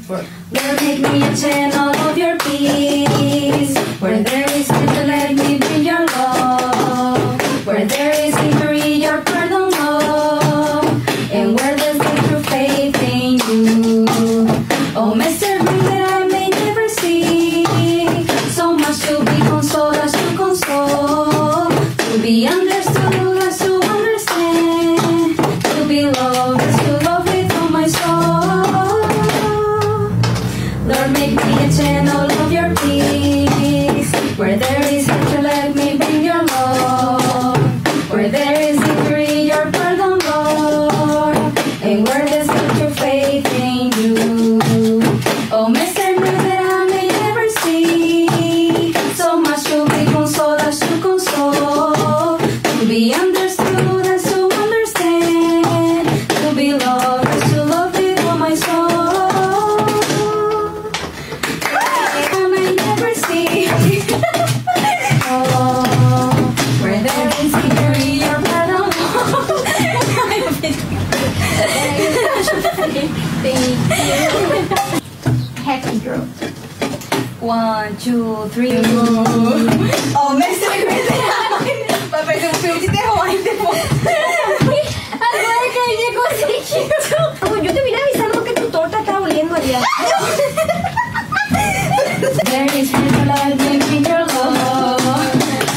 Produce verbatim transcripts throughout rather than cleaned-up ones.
Lord, make me a channel of your peace. Where there is fear, let me bring your love. Where there is victory, your pardon, Lord. And where there's true faith in you. Oh, Master, bring that I may never see. So much to be consoled as to console. To be understood as to understand. To be loved as to love with all my soul. Lord, make me a channel of your peace. Where there is hatred, let me bring your love. Where there is victory, your pardon, Lord. And where there's true faith in you. Oh, Master, knew that I may never see. So much to be consoled as to console. To be understood as to understand. To be loved as to love with all my soul. I may never see. Oh, where there is victory, your pardon. Happy girl. One, two, three. Oh, Mestre, vai fazer um filme de terror ainda depois. Agora que a gente conseguiu. Eu deveria avisar porque tu torta tá olhando ali. There is little light in your love.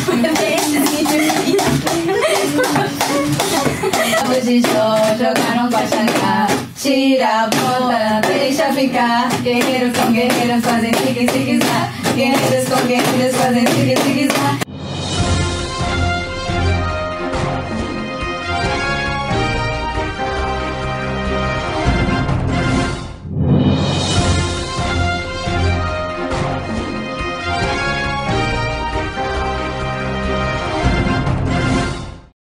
Hoje só jogaram pra chancar. Tira a bota, deixa ficar. Guerreiros com guerreiras fazem zigue-zigue-zá. Guerreiros com guerreiras fazem zigue-zigue-zá.